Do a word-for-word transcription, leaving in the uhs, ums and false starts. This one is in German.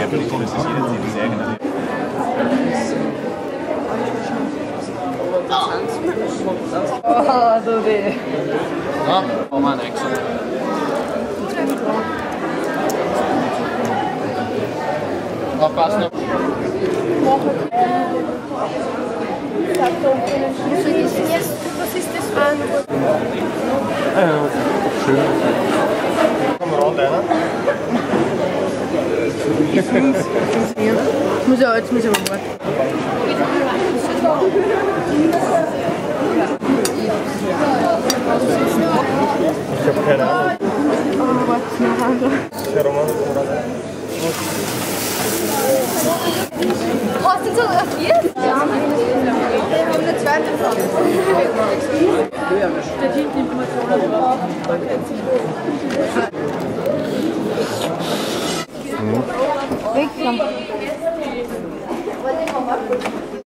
einfach nicht, dass das jeder die eigene. Oh, du weh. Ja, haben wir einen eingesammelt. Ah, passt noch. Was ist das für ein? Ah, ja, schön. Kamerad einer. Ich muss ja, jetzt muss ich aber warten. Ich habe keine Ahnung. Aber warte, noch andere. Der Roman ist Hast du so fotografiert? Ja. Wir haben eine zweite Frage. Steht hinten Informationen drauf. Wegkommen.